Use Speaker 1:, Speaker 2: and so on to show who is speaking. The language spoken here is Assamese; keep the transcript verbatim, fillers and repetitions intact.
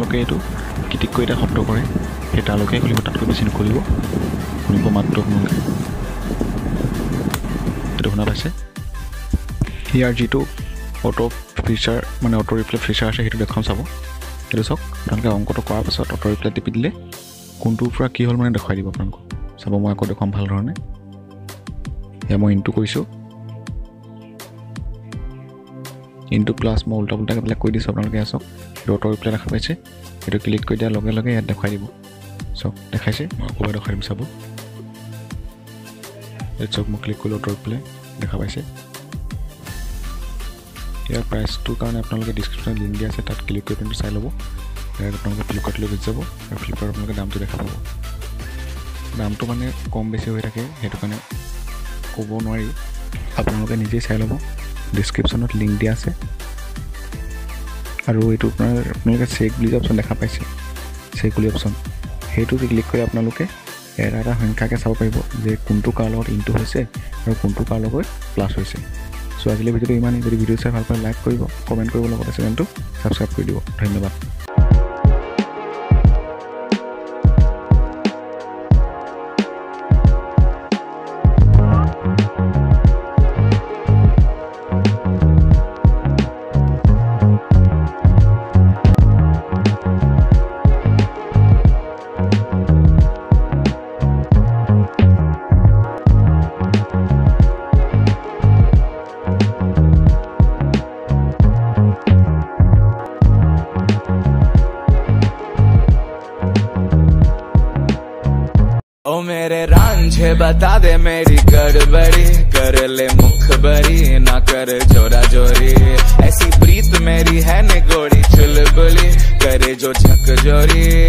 Speaker 1: আপোনালোকে এইটো কিটিককৈ এটা শব্দ কৰে সেই তালৈকে খুলিব, তাতকৈ বেছি নুখুলিব। শুনিব মাত্ৰ আপোনালোকে, এইটো শুনা পাইছে। ইয়াৰ যিটো অটো ফিচাৰ মানে অটো ৰিপ্লে ফিচাৰ আছে সেইটো দেখুৱাম চাব। এইটো চাওক, আপোনালোকে অংকটো কৰাৰ পাছত অটো ৰিপ্লে টিপি দিলে কোনটোৰ পৰা কি হ'ল মানে দেখুৱাই দিব আপোনালোকক। চাব মই আকৌ দেখুৱাম ভাল ধৰণে। এয়া মই ইনটু কৰিছোঁ, ইনটু প্লাছ মই উল্টা পুল্টাকৈ বিলাক কৰি দিছোঁ। আপোনালোকে চাওক সেইটো অটো ৰিপ্লে দেখা পাইছে। সেইটো ক্লিক কৰি দিয়াৰ লগে লগে ইয়াত দেখুৱাই দিব। চাওক দেখাইছে, মই আকৌ দেখাই দিম চাব। ইয়াত চাওক মই ক্লিক কৰিলোঁ, অটো ৰিপ্লে দেখা পাইছে। ইয়াৰ প্ৰাইচটোৰ কাৰণে আপোনালোকে ডিছক্ৰিপশ্যনত লিংক দিয়া আছে, তাত ক্লিক কৰি পেলাই চাই ল'ব। ইয়াত আপোনালোকে ফ্লিপকাৰ্টলৈ গুচি যাব আৰু ফ্লিপকাৰ্টত আপোনালোকে দামটো দেখা পাব। দামটো মানে কম বেছি হৈ থাকে, সেইটো কাৰণে ক'ব নোৱাৰি, আপোনালোকে নিজেই চাই ল'ব। ডিছক্ৰিপশ্যনত লিংক দিয়া আছে। আৰু এইটো আপোনাৰ আপোনালোকে চেক বুলি অপশ্যন দেখা পাইছে, চেক বুলি অপশ্যন, সেইটো ক্লিক কৰি আপোনালোকে এটা এটা সংখ্যাকৈ চাব পাৰিব যে কোনটো কাৰ লগত ইনটু হৈছে আৰু কোনটো কাৰ লগত প্লাছ হৈছে। চ' আজিলৈ ভিডিঅ'টো ইমানেই। যদি ভিডিঅ' চাই ভাল পায় লাইক কৰিব, কমেণ্ট কৰিব, লগতে চেনেলটো ছাবস্ক্ৰাইব কৰি দিব। ধন্যবাদ।
Speaker 2: ओ मेरे रांझे बता दे मेरी गड़बड़ी, कर ले मुखबरी ना कर जोरा जोरी। ऐसी प्रीत मेरी है निगोड़ी चुलबुली, करे जो झक जोरी।